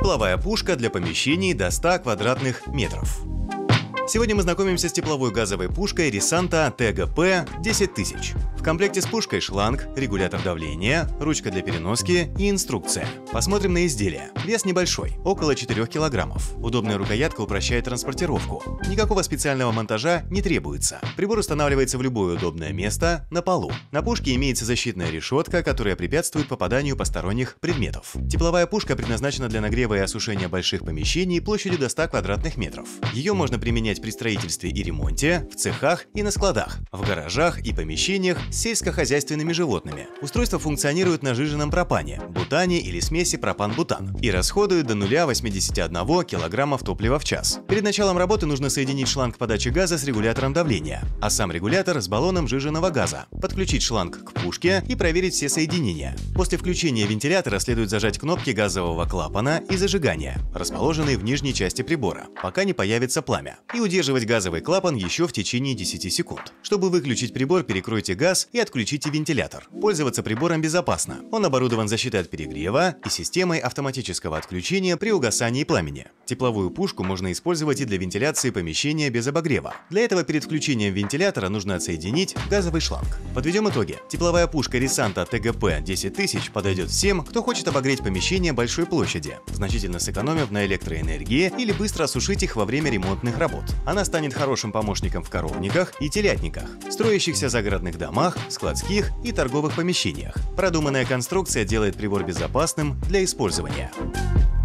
Тепловая пушка для помещений до 100 квадратных метров. Сегодня мы знакомимся с тепловой газовой пушкой Risanta TGP-10000. В комплекте с пушкой шланг, регулятор давления, ручка для переноски и инструкция. Посмотрим на изделие. Вес небольшой, около 4 килограммов. Удобная рукоятка упрощает транспортировку. Никакого специального монтажа не требуется. Прибор устанавливается в любое удобное место на полу. На пушке имеется защитная решетка, которая препятствует попаданию посторонних предметов. Тепловая пушка предназначена для нагрева и осушения больших помещений площадью до 100 квадратных метров. Ее можно применять при строительстве и ремонте, в цехах и на складах, в гаражах и помещениях с сельскохозяйственными животными. Устройство функционирует на сжиженном пропане, бутане или смеси пропан-бутан и расходует до 0,81 кг топлива в час. Перед началом работы нужно соединить шланг подачи газа с регулятором давления, а сам регулятор с баллоном сжиженного газа, подключить шланг к пушке и проверить все соединения. После включения вентилятора следует зажать кнопки газового клапана и зажигания, расположенные в нижней части прибора, пока не появится пламя, и удерживать газовый клапан еще в течение 10 секунд. Чтобы выключить прибор, перекройте газ и отключите вентилятор. Пользоваться прибором безопасно. Он оборудован защитой от перегрева и системой автоматического отключения при угасании пламени. Тепловую пушку можно использовать и для вентиляции помещения без обогрева. Для этого перед включением вентилятора нужно отсоединить газовый шланг. Подведем итоги. Тепловая пушка Risanta TGP-10000 подойдет всем, кто хочет обогреть помещение большой площади, значительно сэкономив на электроэнергии или быстро осушить их во время ремонтных работ. Она станет хорошим помощником в коровниках и телятниках, строящихся загородных домах, складских и торговых помещениях. Продуманная конструкция делает прибор безопасным для использования.